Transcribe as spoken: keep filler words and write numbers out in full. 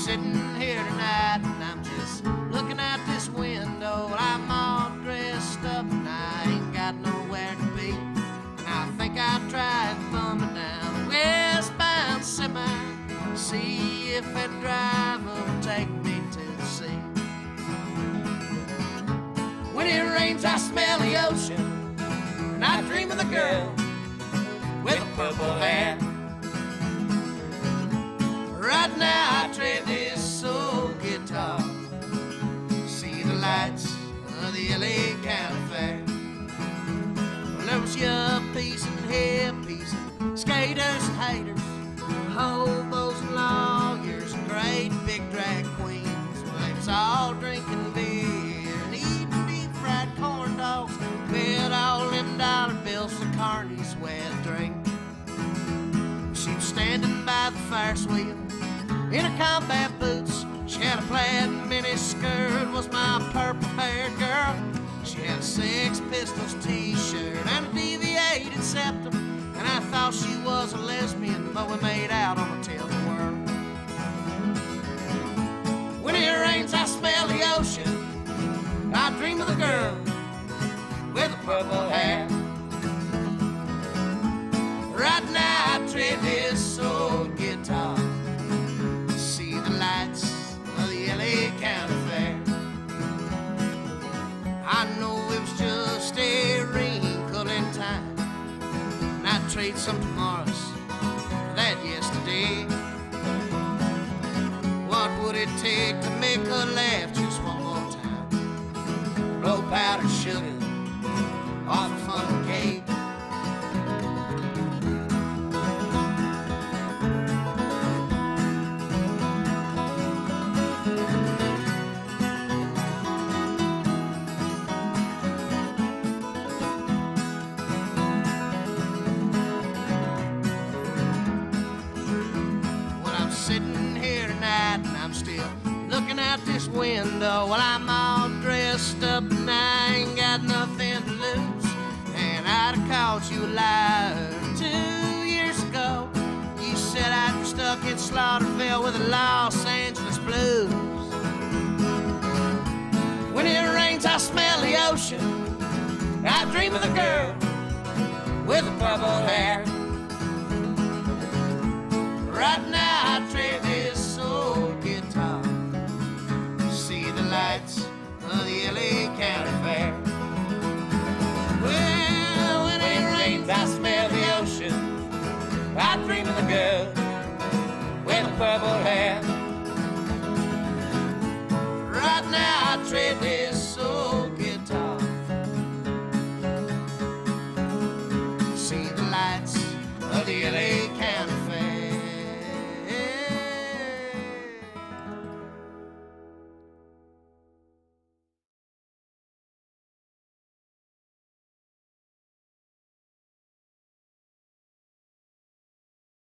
sitting here tonight and I'm just looking out this window. Well, I'm all dressed up and I ain't got nowhere to be. And I think I'll try thumbing down westbound semi, see if that driver will take me to the sea. When it rains, I smell the ocean, and I dream of the girl with the purple hair. Right now I trade this old guitar, see the lights of the L A County Fair. Well, there was yuppies and hippies and skaters and haters, hobos and lawyers and great big drag queens. Well, they was all drinking beer and eating deep fried corn dogs, bet all them dollar bills for Carney's wet drink. She was standing by the Ferris wheel in her combat boots. She had a plaid mini skirt, was my purple-haired girl. She had a Sex Pistols t-shirt and a deviated septum, and I thought she was a lesbian, but we made out on a tell-the-world. When it rains, I smell the ocean, I dream of the girl with the purple hair. Right now I trade this old guitar, see the lights of the L A County Fair. I know it was just a wrinkle in time, and I'd trade some tomorrows for that yesterday. What would it take to make her laugh just one more time? Blow powdered sugar off a funnel cake. Sitting here tonight and I'm still looking out this window. Well, I'm all dressed up and I ain't got nothing to lose, and I'd have called you a liar two years ago. You said I'd be stuck in Slaughterville with the Los Angeles blues. When it rains, I smell the ocean, I dream of the girl with the purple hair. Right now I trade this old guitar, see the lights of the L A County Fair. Well, when it rains, I smell the ocean, I dream of the girl with the purple hair. Right now I trade